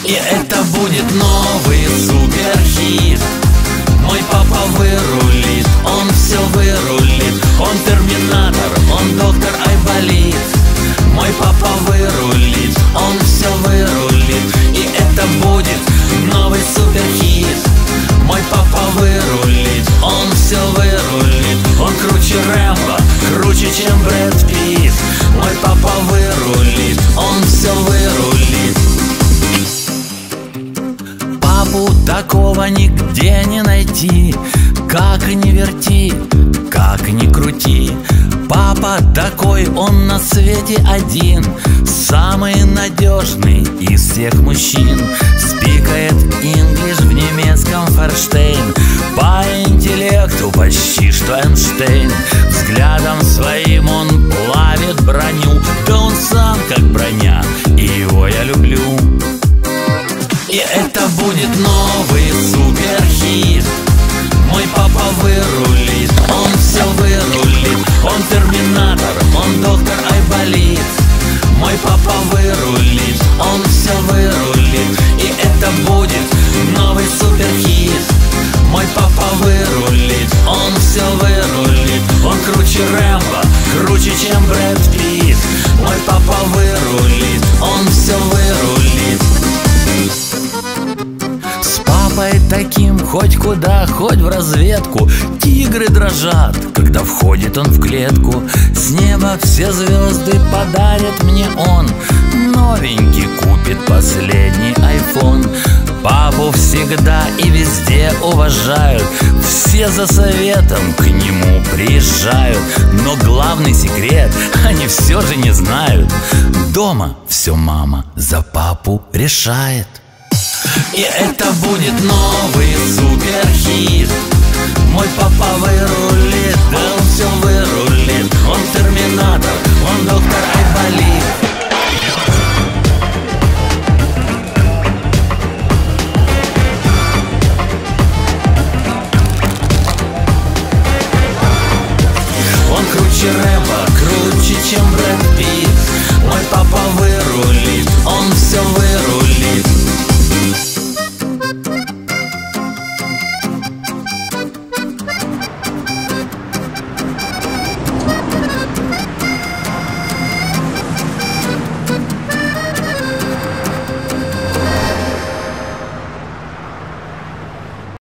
И это будет новый суперхит. Мой папа вырулит, он все вырулит. Он терминатор, он доктор Айболит. Мой папа вырулит, он все вырулит. И это будет новый суперхит. Мой папа вырулит, он все вырулит. Он круче Рэмбо, круче, чем Брэд Питт. Мой папа вырулит, он все вырулит. Папу такого нигде не найти. Как ни верти, как ни крути, папа такой, он на свете один. Самый надежный из всех мужчин. Спикает инглиш в немецком Форштейн. По интеллекту почти что Эйнштейн. Взглядом своим он плавит броню. Да он сам как броня, и его я люблю. И это будет новый суперхит. Мой папа вырулит, он все вырулит. Он терминатор, он доктор Айболит. Мой папа вырулит, он все вырулит. И это будет новый суперхит. Мой папа вырулит, он все вырулит. Он круче Рэмбо, круче, чем Брэд Питт. Мой папа вырулит, он все вырулит. С папой таким хоть куда, хоть в разведку. Тигры дрожат, когда входит он в клетку. С неба все звезды подарит мне он. Новенький купит последний айфон. Папу всегда и везде уважают. Все за советом к нему приезжают. Но главный секрет они все же не знают. Дома все мама за папу решает. И это будет новый суперхит. Мой папа вырулит, да он все вырулит. Он терминатор, он доктор Айболит.